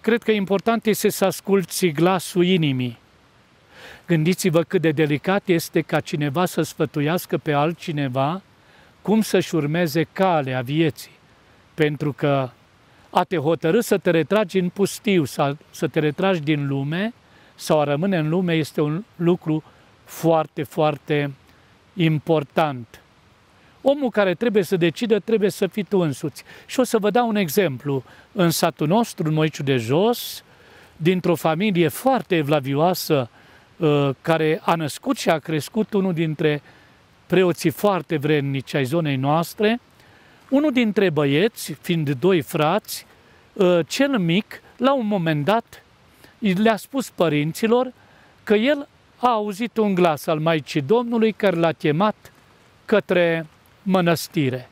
cred că important este să asculți glasul inimii. Gândiți-vă cât de delicat este ca cineva să sfătuiască pe altcineva cum să-și urmeze calea vieții. Pentru că a te hotărâ să te retragi în pustiu sau să te retragi din lume sau a rămâne în lume este un lucru foarte, foarte important. Omul care trebuie să decidă trebuie să fii tu însuți. Și o să vă dau un exemplu. În satul nostru, în Moiciu de Jos, dintr-o familie foarte evlavioasă, care a născut și a crescut unul dintre preoții foarte vrednici ai zonei noastre, unul dintre băieți, fiind doi frați, cel mic, la un moment dat, le-a spus părinților că el a auzit un glas al Maicii Domnului care l-a chemat către mănăstire.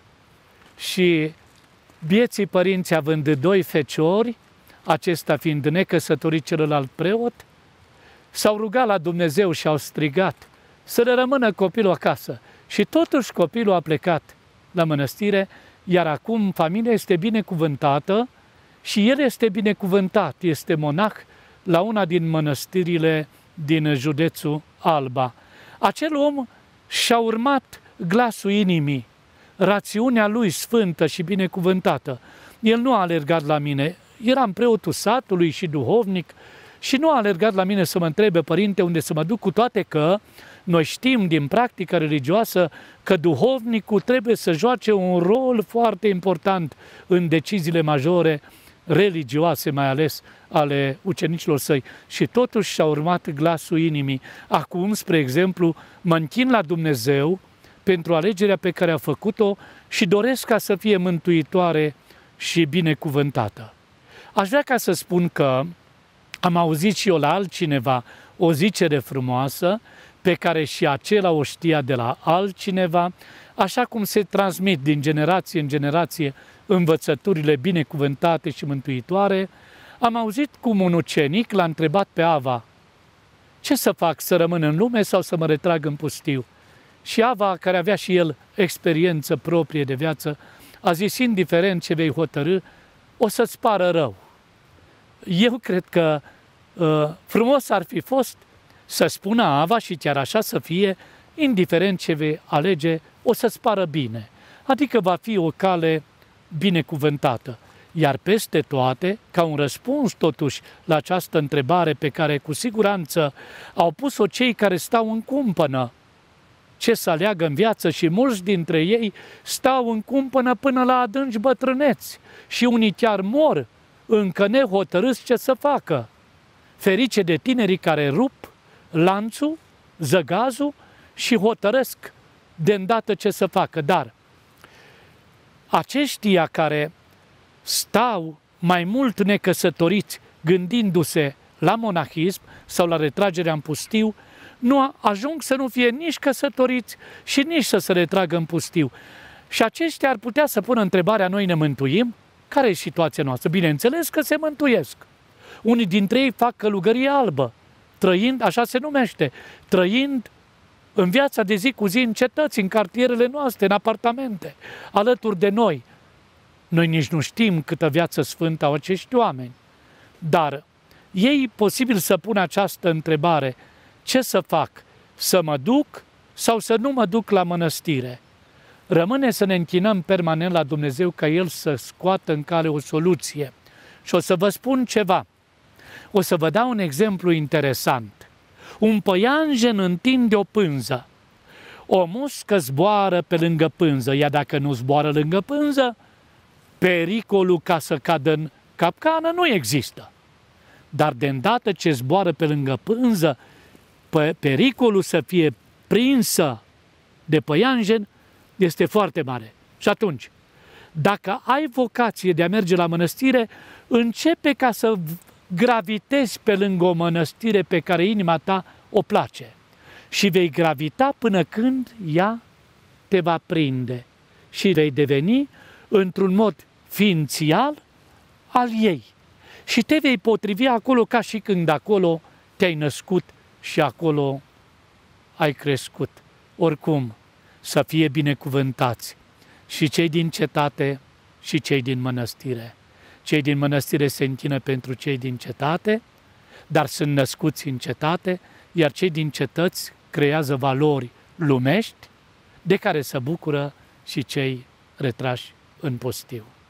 Și bieții părinți, având doi feciori, acesta fiind necăsătorit, celălalt preot, s-au rugat la Dumnezeu și au strigat să le rămână copilul acasă. Și totuși copilul a plecat la mănăstire, iar acum familia este binecuvântată și el este binecuvântat, este monah la una din mănăstirile din județul Alba. Acel om și-a urmat glasul inimii, rațiunea lui sfântă și binecuvântată. El nu a alergat la mine, eram preotul satului și duhovnic și nu a alergat la mine să mă întrebe, părinte, unde să mă duc, cu toate că noi știm din practica religioasă că duhovnicul trebuie să joace un rol foarte important în deciziile majore religioase, mai ales ale ucenicilor săi. Și totuși și-a urmat glasul inimii. Acum, spre exemplu, mă închin la Dumnezeu pentru alegerea pe care a făcut-o și doresc ca să fie mântuitoare și binecuvântată. Aș vrea ca să spun că am auzit și eu la altcineva o zicere frumoasă pe care și acela o știa de la altcineva, așa cum se transmit din generație în generație învățăturile binecuvântate și mântuitoare. Am auzit cum un ucenic l-a întrebat pe Ava: ce să fac, să rămân în lume sau să mă retrag în pustiu? Și Ava, care avea și el experiență proprie de viață, a zis: indiferent ce vei hotărâ, o să-ți pară rău. Eu cred că frumos ar fi fost să spună Ava, și chiar așa să fie, indiferent ce vei alege, o să-ți pară bine. Adică va fi o cale binecuvântată. Iar peste toate, ca un răspuns totuși la această întrebare pe care cu siguranță au pus-o cei care stau în cumpănă, ce să aleagă în viață, și mulți dintre ei stau în cumpănă până la adânci bătrâneți și unii chiar mor, încă nehotărâți ce să facă. Ferice de tinerii care rup lanțul, zăgazul și hotărăsc de îndată ce să facă. Dar aceștia care stau mai mult necăsătoriți gândindu-se la monahism sau la retragerea în pustiu, nu ajung să nu fie nici căsătoriți și nici să se retragă în pustiu. Și aceștia ar putea să pună întrebarea: noi ne mântuim? Care e situația noastră? Bineînțeles că se mântuiesc. Unii dintre ei fac călugărie albă, trăind, așa se numește, trăind în viața de zi cu zi în cetăți, în cartierele noastre, în apartamente, alături de noi. Noi nici nu știm câtă viață sfântă au acești oameni. Dar ei posibil să pună această întrebare: ce să fac? Să mă duc sau să nu mă duc la mănăstire? Rămâne să ne închinăm permanent la Dumnezeu ca El să scoată în cale o soluție. Și o să vă spun ceva. O să vă dau un exemplu interesant. Un păianjen întinde o pânză. O muscă zboară pe lângă pânză, iar dacă nu zboară lângă pânză, pericolul ca să cadă în capcană nu există. Dar de îndată ce zboară pe lângă pânză, pericolul să fie prinsă de păianjen este foarte mare. Și atunci, dacă ai vocație de a merge la mănăstire, începe ca să gravitezi pe lângă o mănăstire pe care inima ta o place. Și vei gravita până când ea te va prinde și vei deveni într-un mod ființial al ei. Și te vei potrivi acolo ca și când acolo te-ai născut și acolo ai crescut. Oricum, să fie binecuvântați și cei din cetate și cei din mănăstire. Cei din mănăstire se închină pentru cei din cetate, dar sunt născuți în cetate, iar cei din cetăți creează valori lumești, de care se bucură și cei retrași în pustiu.